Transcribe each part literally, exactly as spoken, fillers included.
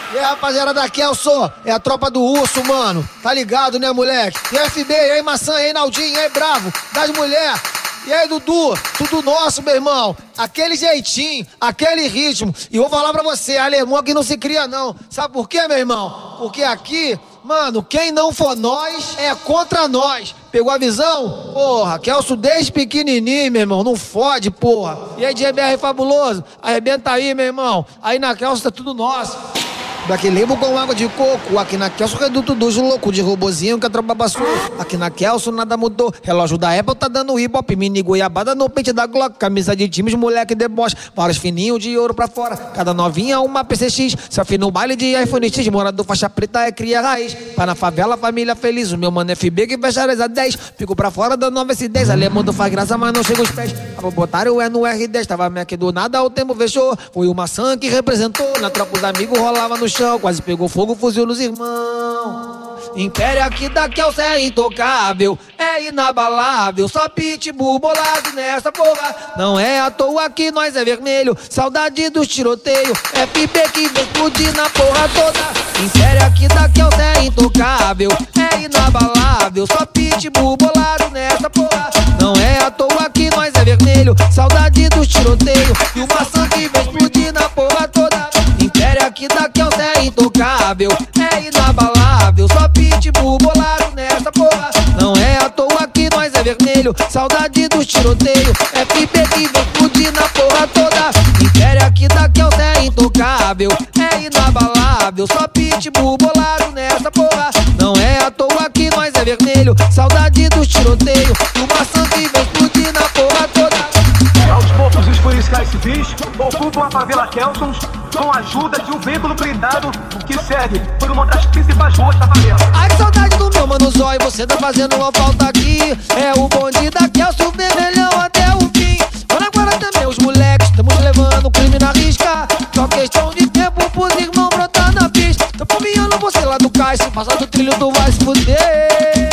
E aí, rapaziada da Kelso, é a tropa do urso, mano. Tá ligado, né, moleque? E aí, F B, e aí, Maçã, e aí, Naldinho, e aí, Bravo, das mulheres. E aí, Dudu, tudo nosso, meu irmão. Aquele jeitinho, aquele ritmo. E vou falar pra você, alemão aqui não se cria, não. Sabe por quê, meu irmão? Porque aqui, mano, quem não for nós é contra nós. Pegou a visão? Porra, Kelso desde pequenininho, meu irmão. Não fode, porra. E aí, G B R fabuloso? Arrebenta aí, meu irmão. Aí na Kelso tá tudo nosso. Daqui limbo com água de coco. Aqui na Kelso, reduto dos louco de robozinho que a tropa passou. Aqui na Kelso nada mudou. Relógio da Apple tá dando hip-hop. Mini goiabada no pente da Glock. Camisa de times, moleque deboche. Vários fininhos de ouro pra fora. Cada novinha uma P C X. Selfie no baile de iPhone X. Morador faixa preta é cria raiz. Pra na favela, família feliz. O meu mano F B que fecha a dez. Fico pra fora da nova S dez. Alemão do faz graça, mas não chega os pés. Tava botaram o E no R dez. Tava Mac do nada, o tempo fechou. Foi o Maçã que representou. Na tropa os amigos rolava no chão. Quase pegou fogo, fuzil nos irmãos. Império aqui da Kelso é intocável, é inabalável. Só pitbull bolado nessa porra. Não é à toa que nós é vermelho. Saudade dos tiroteios. F B que vem explodir na porra toda. Império aqui da Kelso é intocável, é inabalável. Só pitbull bolado nessa porra. Não é à toa que nós é vermelho. Saudade dos tiroteios. E o Maçã que vem explodir na porra toda. Império aqui da Kelso é intocável, é inabalável. Só pitbull bolado nessa porra. Não é à toa que nós é vermelho. Saudade dos tiroteios. F B que vem explodir na porra toda. Império aqui da Kelso é intocável, é inabalável. Só pitbull bolado nessa porra. Não é à toa que nós é vermelho. Saudade dos tiroteios. E o Maçã que vem explodir na porra toda. Aos poucos os policiais civis ocupam a favela Kelso com a ajuda de um veículo blindado que segue por uma das principais ruas da favela. Ai, que saudade do meu mano Zói, você tá fazendo uma falta aqui. É o bonde da Kelso, vermelhão até o fim. Olha agora também os moleques, estamos levando o crime na risca. Só questão de tempo pros irmãos brotar na pista. Tô fominhando você lá do cais, se passar do trilho tu vai se fuder.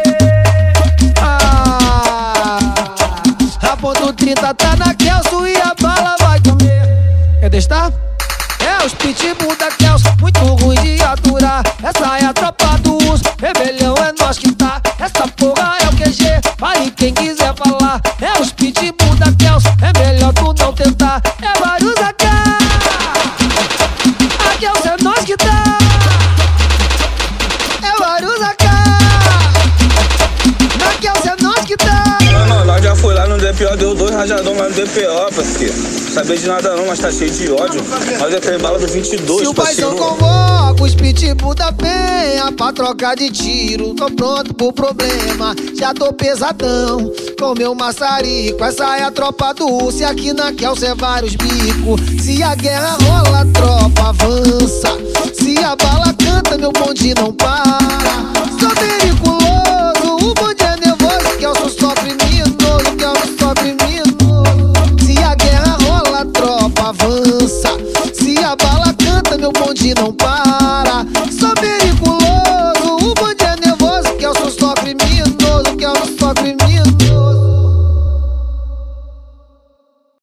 Ah, a ponto trinta tá na Kelso e a bala vai comer. Quer testar? É os pitbull da Kelso, muito ruim de aturar. Essa é a tropa do urso, rebelião é nós que tá. Essa porra é o Q G, fale quem quiser falar. É os pitbull da Kelso, é melhor tu não tentar. É vários A K, a Kelso é nós que tá. É vários A K, na Kelso é nós que tá. Mano, nós já foi lá no D P O, deu dois rajadão lá no D P O, parceiro. Sabia de nada não, mas tá cheio de ódio. Nós é tem bala do vinte e dois, se o parceiro. paizão convoca os pitbull da penha pra trocar de tiro, tô pronto pro problema. Já tô pesadão com meu maçarico. Essa é a tropa do urso e aqui na Kelso é vários bicos. Se a guerra rola, a tropa avança. Se a bala canta, meu bonde não para. Sou periculoso, o bonde é nervoso. Kelso sofre minoso, Kelso sofre minoso. Se a guerra rola, a tropa avança. Se a bala canta, meu bonde não para.